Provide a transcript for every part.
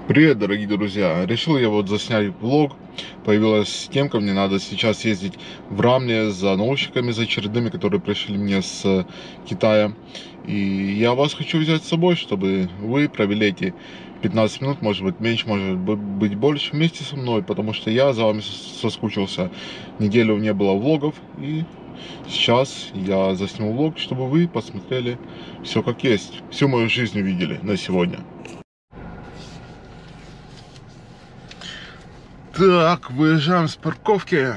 Привет, дорогие друзья! Решил я вот заснять влог. Появилась темка, мне надо сейчас ездить в Рамле за наушниками, за очередными, которые пришли мне с Китая. И я вас хочу взять с собой, чтобы вы провели эти 15 минут, может быть меньше, может быть больше, вместе со мной, потому что я за вами соскучился. Неделю не было влогов, и сейчас я засниму влог, чтобы вы посмотрели все как есть, всю мою жизнь увидели на сегодня. Так, выезжаем с парковки.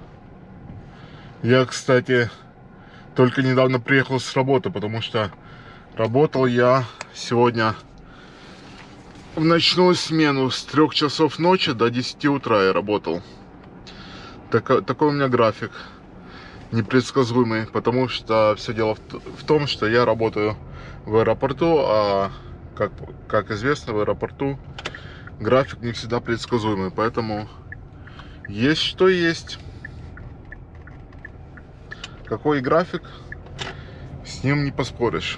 Я, кстати, только недавно приехал с работы, потому что работал я сегодня в ночную смену. С 3 часов ночи до 10 утра я работал. Такой у меня график непредсказуемый, потому что все дело в том, что я работаю в аэропорту, а как известно, в аэропорту график не всегда предсказуемый, поэтому есть что есть. Какой график, с ним не поспоришь.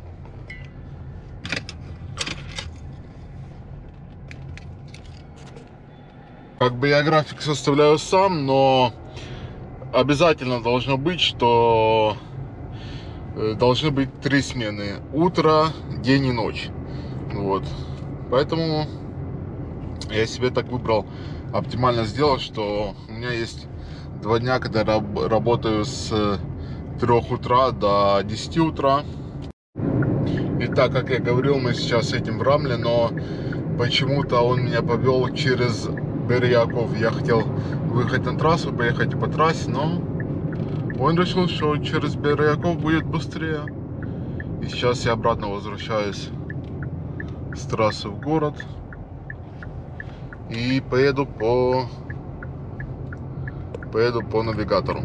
Как бы я график составляю сам, но обязательно должно быть, что должны быть 3 смены: утро, день и ночь. Вот. Поэтому я себе так выбрал, оптимально сделал, что у меня есть 2 дня, когда я работаю с 3 утра до 10 утра. И так, как я говорил, мы сейчас едем в Рамле, но почему-то он меня повел через Бер-Яков. Я хотел выехать на трассу, поехать по трассе, но он решил, что через Бер-Яков будет быстрее. И сейчас я обратно возвращаюсь с трассы в город и поеду по навигатору.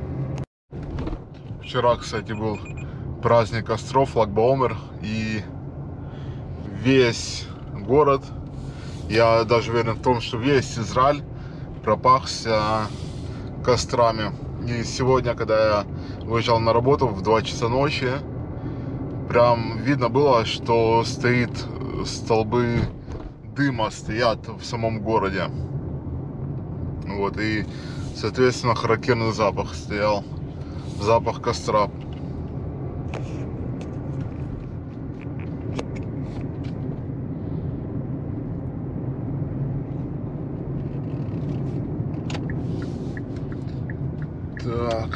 Вчера, кстати, был праздник костров, Lag-BaOmer, и весь город, я даже уверен в том, что весь Израиль пропахся кострами. И сегодня, когда я выезжал на работу в 2 часа ночи, прям видно было, что столбы дыма стоят в самом городе. Вот, и, соответственно, характерный запах стоял. Запах костра. Так.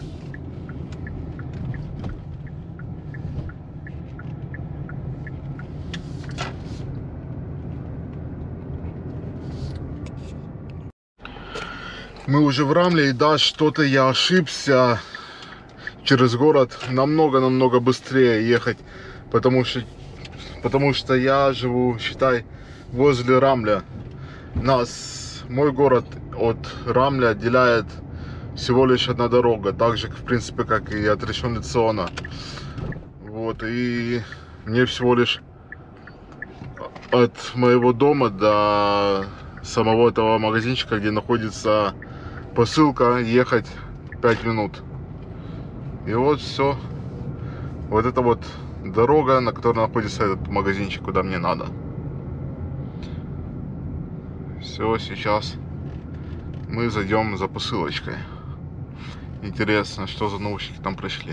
Мы уже в Рамле, и да, что-то я ошибся. Через город намного быстрее ехать, потому что я живу, считай, возле Рамля. Мой город от Рамля отделяет всего лишь одна дорога, так же, в принципе, как и от Ришон ле-Циона. Вот, и мне всего лишь от моего дома до самого этого магазинчика, где находится посылка, ехать 5 минут. И вот все. Вот это вот дорога, на которой находится этот магазинчик, куда мне надо. Все, сейчас мы зайдем за посылочкой. Интересно, что за наушники там пришли.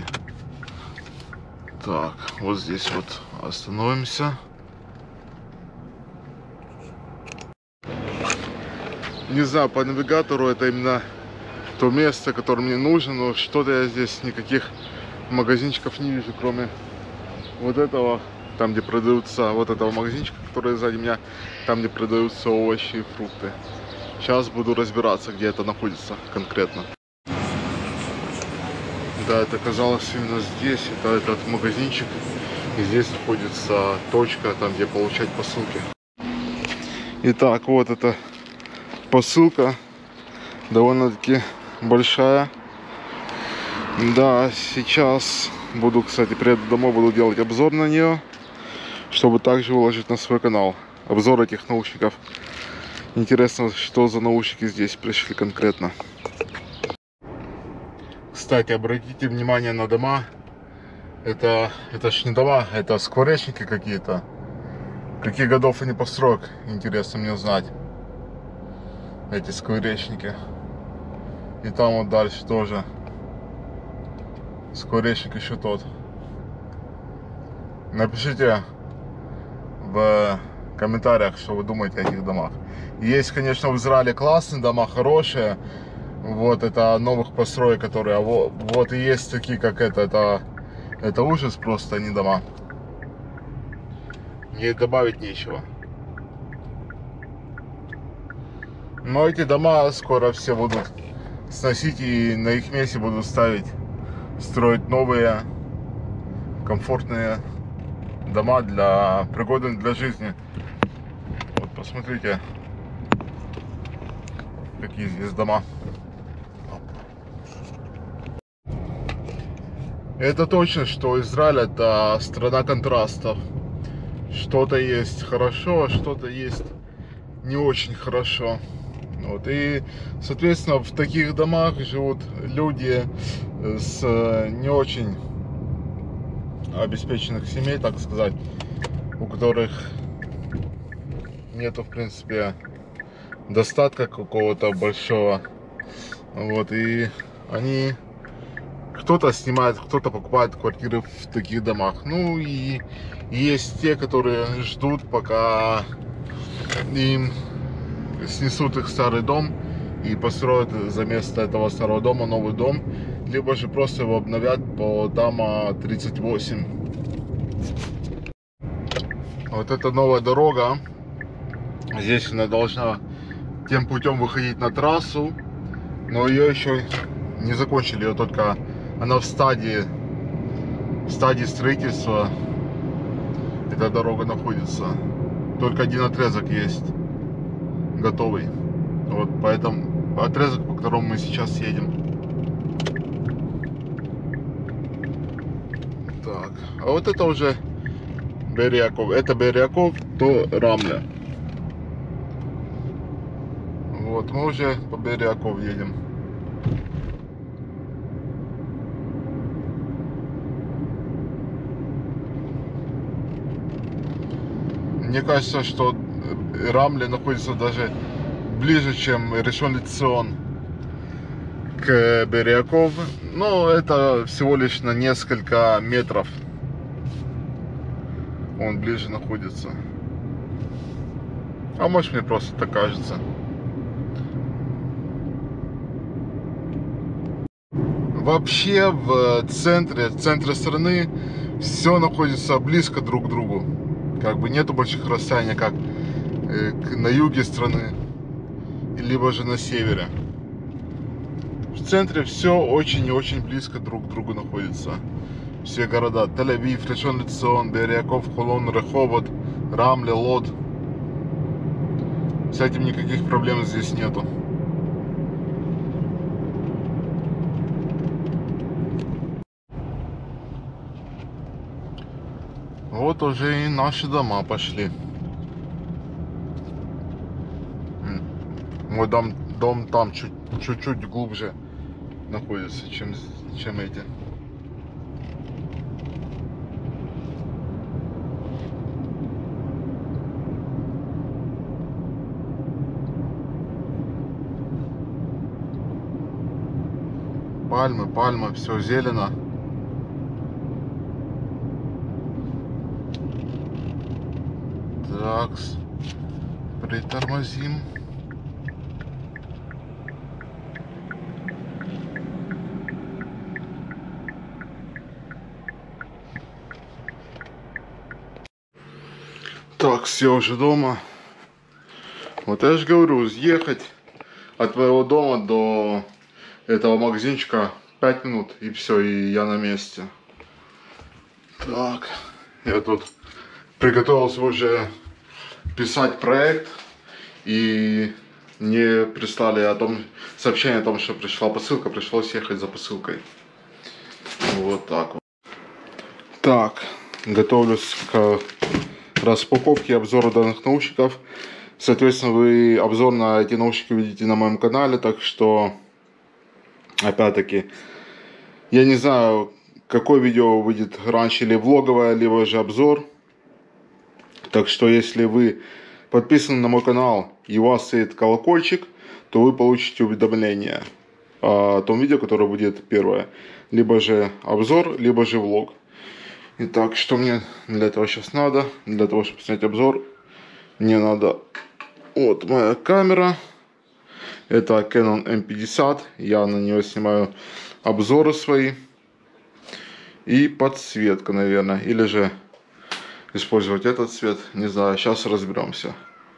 Так, вот здесь вот остановимся. Не знаю, по навигатору это именно то место, которое мне нужно, но что-то я здесь никаких магазинчиков не вижу, кроме вот этого, там где продаются, вот этого магазинчика, который сзади меня, там где продаются овощи и фрукты. Сейчас буду разбираться, где это находится конкретно. Да, это оказалось именно здесь, это этот магазинчик, и здесь находится точка, там где получать посылки. Итак, вот эта посылка, довольно-таки большая. Да, сейчас буду, кстати, приеду домой, буду делать обзор на нее, чтобы также выложить на свой канал обзор этих наушников. Интересно, что за наушники здесь пришли конкретно. Кстати, обратите внимание на дома. Это ж не дома, это скворечники какие-то. Каких годов они построек, интересно мне знать. Эти скворечники. И там вот дальше тоже. Скворечник еще тот. Напишите в комментариях, что вы думаете о этих домах. Есть, конечно, в Израиле классные дома, хорошие. Вот это новых построек, которые... вот и есть такие, как это ужас просто, а не дома. Мне добавить нечего. Но эти дома скоро все будут сносить, и на их месте будут строить новые комфортные дома, пригодные для жизни. Вот посмотрите, какие здесь дома. Это точно, что Израиль — это страна контрастов. Что-то есть хорошо, а что-то есть не очень хорошо. Вот. И, соответственно, в таких домах живут люди с не очень обеспеченных семей, так сказать, у которых нету, в принципе, достатка какого-то большого. Вот. И они... Кто-то снимает, кто-то покупает квартиры в таких домах. Ну и есть те, которые ждут, пока им снесут их старый дом и построят за место этого старого дома новый дом, либо же просто его обновят по Тама 38. Вот эта новая дорога, здесь она должна тем путем выходить на трассу, но ее еще не закончили, ее только она в стадии строительства. Эта дорога находится, только один отрезок есть готовый. Вот поэтому отрезок, по которому мы сейчас едем. Так, а вот это уже Беэр-Яков. Это Беэр-Яков, то Рамля. Вот, мы уже по Беэр-Яков едем. Мне кажется, что Рамля находится даже ближе, чем Ришон ле-Цион к Беэр-Яков. Но это всего лишь на несколько метров. Он ближе находится. А может, мне просто так кажется. Вообще в центре страны все находится близко друг к другу. Как бы нету больших расстояний, как на юге страны, либо же на севере. В центре все очень и очень близко друг к другу находится. Все города: Тель-Авив, Ришон ле-Цион, Беэр-Яков, Холон, Реховот, Рамля, Лод. С этим никаких проблем здесь нету. Вот уже и наши дома пошли. Мой дом там чуть-чуть глубже находится, чем эти. Пальмы, все зелено. Такс, притормозим. Так, все уже дома. Вот я же говорю, ехать от твоего дома до этого магазинчика 5 минут, и все, и я на месте. Так, я тут приготовился уже писать проект, и мне прислали сообщение о том, что пришла посылка, пришлось ехать за посылкой. Вот так вот. Так, готовлюсь к распаковке и обзору данных наушников. Соответственно, вы обзор на эти наушники видите на моем канале, так что, опять-таки, я не знаю, какое видео выйдет раньше, или влоговое, либо же обзор. Так что если вы подписаны на мой канал и у вас стоит колокольчик, то вы получите уведомления о том видео, которое будет первое. Либо же обзор, либо же влог. Итак, что мне для этого сейчас надо? Для того, чтобы снять обзор, мне надо вот моя камера. Это Canon M50. Я на нее снимаю обзоры свои. И подсветка, наверное. Или же использовать этот цвет. Не знаю, сейчас разберемся.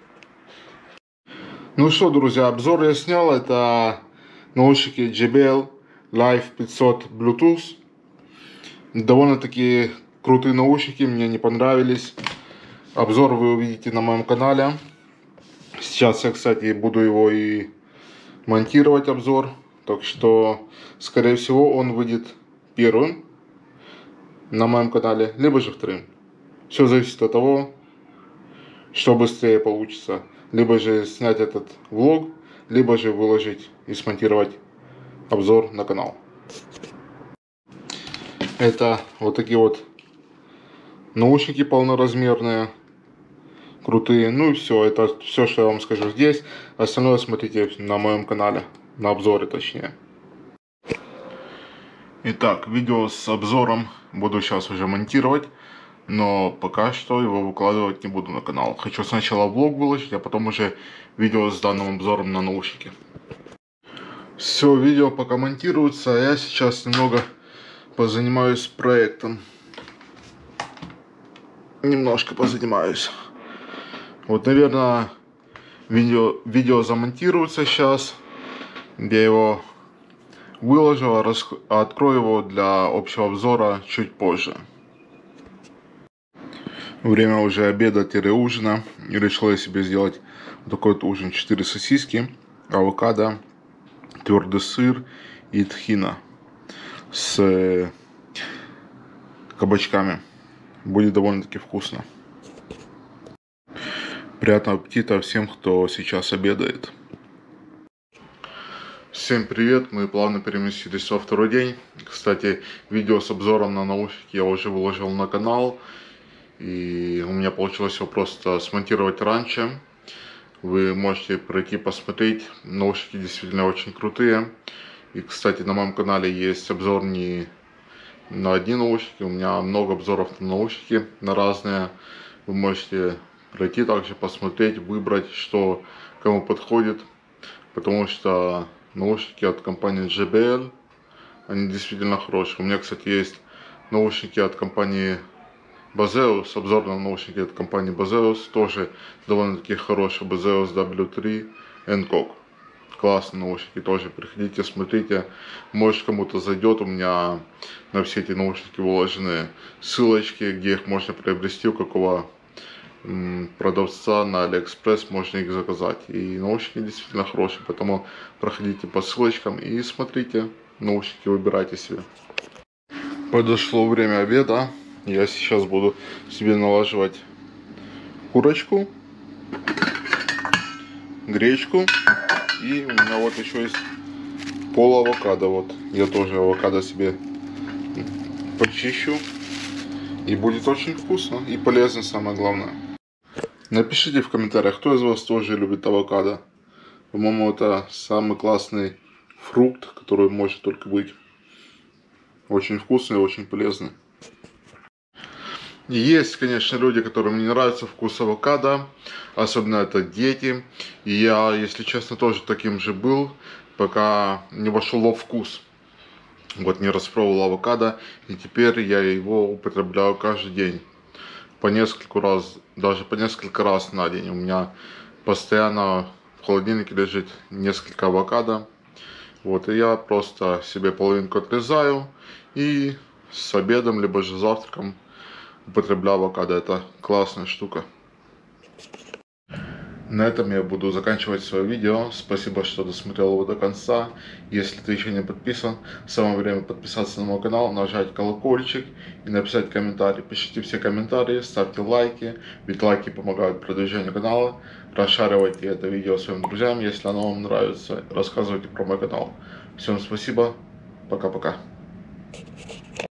Ну что, друзья, обзор я снял. Это наушники JBL Live 500 Bluetooth. Довольно-таки крутые наушники, мне не понравились. Обзор вы увидите на моем канале. Сейчас я, кстати, буду его и монтировать обзор. Так что, скорее всего, он выйдет первым на моем канале, либо же вторым. Все зависит от того, что быстрее получится. Либо же снять этот влог, либо же выложить и смонтировать обзор на канал. Это вот такие вот наушники полноразмерные, крутые. Ну и все, это все, что я вам скажу здесь. Остальное смотрите на моем канале, на обзоре точнее. Итак, видео с обзором буду сейчас уже монтировать, но пока что его выкладывать не буду на канал. Хочу сначала влог выложить, а потом уже видео с данным обзором на наушники. Все, видео пока монтируется, а я сейчас немного позанимаюсь проектом. Немножко позанимаюсь. Вот, наверное, видео замонтируется сейчас. Я его выложу, а открою его для общего обзора чуть позже. Время уже обеда-ужина. И решил я себе сделать такой вот ужин. 4 сосиски, авокадо, твердый сыр и тхина с кабачками. Будет довольно-таки вкусно. Приятного аппетита всем, кто сейчас обедает. Всем привет, мы плавно переместились во второй день. Кстати, видео с обзором на наушники я уже выложил на канал. И у меня получилось его просто смонтировать раньше. Вы можете пройти посмотреть. Наушники действительно очень крутые. И, кстати, на моем канале есть обзор не на одни наушники. У меня много обзоров на наушники, на разные. Вы можете пройти также, посмотреть, выбрать, что кому подходит. Потому что наушники от компании JBL, они действительно хорошие. У меня, кстати, есть наушники от компании Baseus, обзор на наушники от компании Baseus, тоже довольно-таки хорошие. Baseus W3 Hancock. Классные наушники, тоже приходите, смотрите, может кому-то зайдет. У меня на все эти наушники выложены ссылочки, где их можно приобрести, у какого продавца на Алиэкспресс можно их заказать. И наушники действительно хорошие, поэтому проходите по ссылочкам и смотрите наушники, выбирайте себе. Подошло время обеда. Я сейчас буду себе налаживать курочку, гречку. И у меня вот еще есть пол авокадо. Вот я тоже авокадо себе почищу. И будет очень вкусно и полезно, самое главное. Напишите в комментариях, кто из вас тоже любит авокадо. По-моему, это самый классный фрукт, который может только быть. Очень вкусный и очень полезный. Есть, конечно, люди, которым не нравится вкус авокадо, особенно это дети. И я, если честно, тоже таким же был, пока не вошел во вкус. Вот не распробовал авокадо, и теперь я его употребляю каждый день. По нескольку раз, даже по несколько раз на день. У меня постоянно в холодильнике лежит несколько авокадо. Вот, и я просто себе половинку отрезаю и с обедом, либо же завтраком употребляю авокадо. Это классная штука. На этом я буду заканчивать свое видео. Спасибо, что досмотрел его до конца. Если ты еще не подписан, самое время подписаться на мой канал, нажать колокольчик и написать комментарий. Пишите все комментарии, ставьте лайки, ведь лайки помогают продвижению канала. Расшаривайте это видео своим друзьям, если оно вам нравится. Рассказывайте про мой канал. Всем спасибо. Пока-пока.